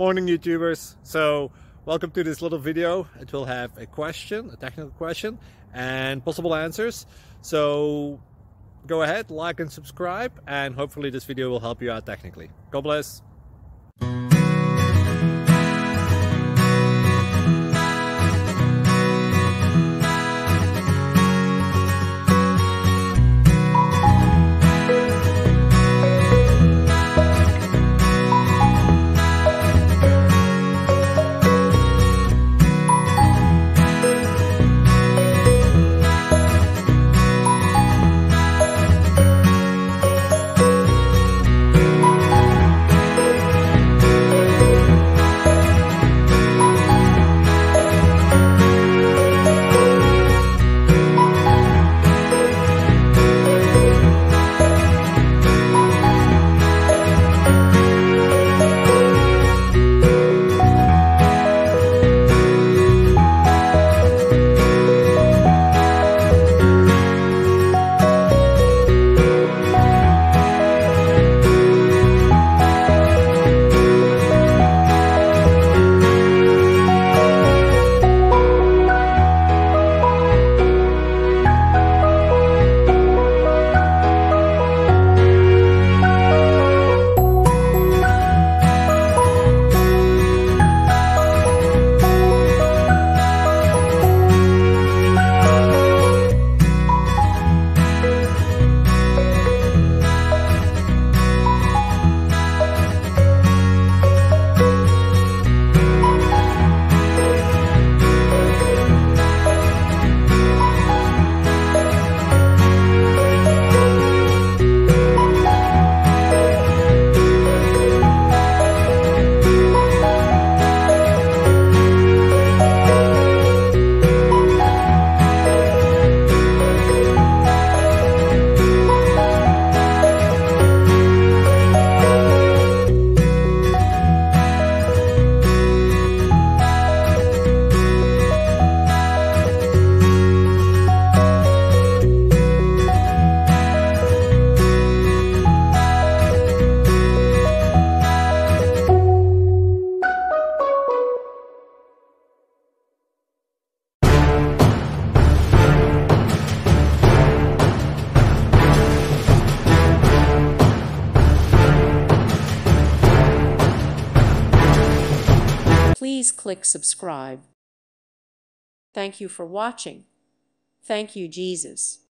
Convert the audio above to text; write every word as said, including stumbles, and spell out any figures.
Morning YouTubers. So welcome to this little video. It will have a question, a technical question, and possible answers. So go ahead, like and subscribe, and hopefully this video will help you out technically. God bless. Please click subscribe. Thank you for watching. Thank you, Jesus.